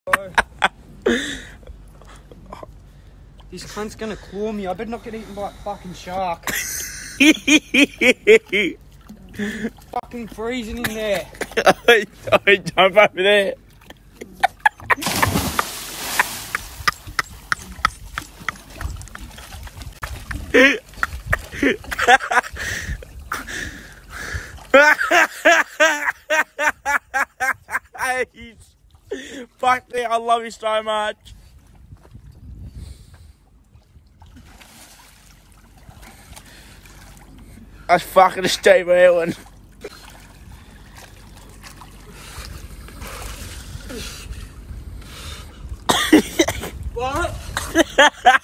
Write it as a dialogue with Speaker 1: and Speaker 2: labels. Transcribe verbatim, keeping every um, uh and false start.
Speaker 1: This cunt's gonna claw me. I better not get eaten by a fucking shark. Fucking freezing in there.
Speaker 2: Don't jump over there. Fuck me, I love you so much. That's fucking Steve Irwin.
Speaker 1: What?